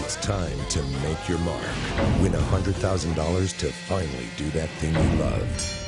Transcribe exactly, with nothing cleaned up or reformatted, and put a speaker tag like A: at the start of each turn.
A: It's time to make your mark. Win one hundred thousand dollars to finally do that thing you love.